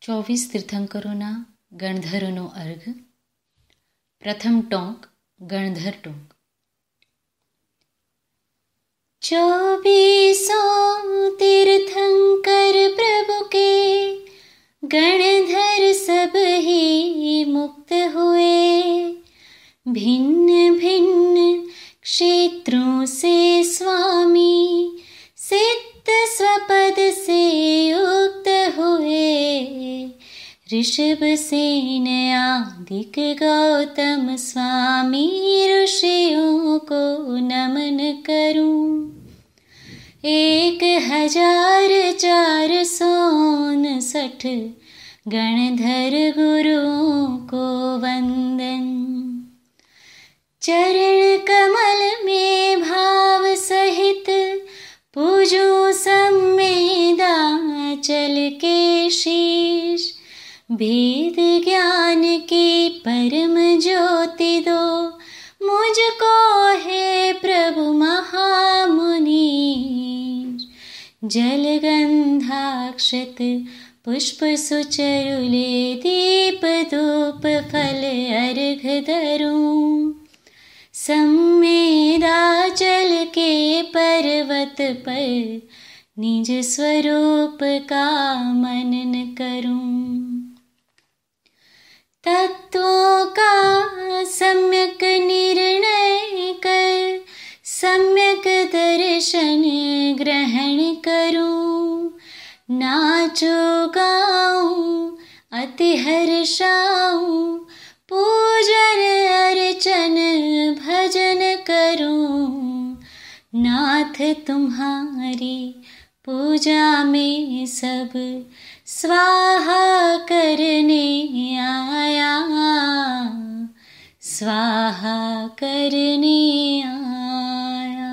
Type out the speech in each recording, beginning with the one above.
24 તીર્થંકરોના ગણધરોનો અર્ઘ. પ્રથમ ટોંક ગણધર ટોંક. 24 तीर्थंकर प्रभु के गणधर सब ही मुक्त हुए, भिन्न भिन्न क्षेत्रों से स्वामी सिद्ध स्वपद से युक्त हुए, ऋषभ सेन आदिक गौतम स्वामी ऋषियों को नमन करूं, 1459 गणधर गुरुओं को वंदन। चरण कमल में भाव सहित पूजो संवेदाचल के शीश, भेद ज्ञान की परम ज्योति दो मुझको हे प्रभु महामुनि। जलगंधाक्षत पुष्प सुचरुले दीप धूप फल अर्घ धरूं, संवेदाचल के पर्वत पर निज स्वरूप का मनन करूं। तत्वों का सम्यक निर्णय कर सम्यक दर्शन ग्रहण करूं, नाचो गाऊं अति हर्षाऊं, पूजन अर्चन भजन करूं, नाथ तुम्हारी पूजा में सब स्वाहा करने आया, स्वाहा करने आया।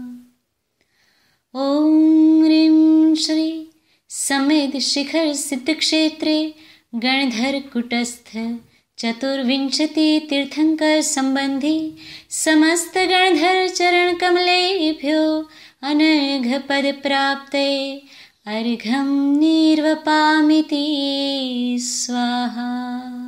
ओम ह्रीं श्री समेध शिखर सिद्ध क्षेत्रे गणधर कुटस्थ 24 तीर्थंकर संबंधी समस्त गणधर चरण कमलेभ्यो अनर्घ पद प्राप्ते अर्घं निर्वपामिति स्वाहा।